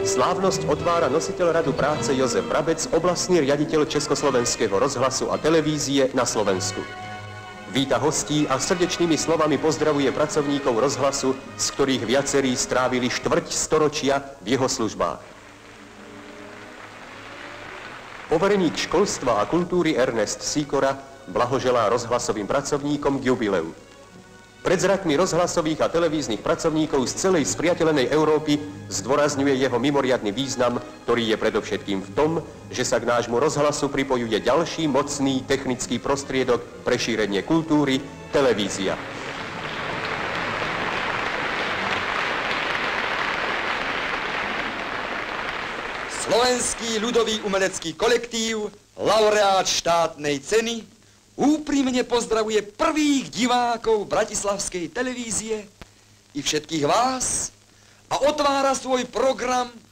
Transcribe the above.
Slávnosť otvára nositeľ Radu práce Jozef Brabec, oblastný riaditeľ Československého rozhlasu a televízie na Slovensku. Víta hostí a srdečnými slovami pozdravuje pracovníkov rozhlasu, z ktorých viacerí strávili štvrť storočia v jeho službách. Povereník školstva a kultúry Ernest Sýkora blahoželá rozhlasovým pracovníkom k jubileu. Pred zrakmi rozhlasových a televíznych pracovníkov z celej spriateľenej Európy zdôrazňuje jeho mimoriadny význam, ktorý je predovšetkým v tom, že sa k nášmu rozhlasu pripojuje ďalší mocný technický prostriedok pre šírenie kultúry – televízia. Slovenský ľudový umelecký kolektív, laureát štátnej ceny, úprimne pozdravuje prvých divákov bratislavskej televízie i všetkých vás a otvára svoj program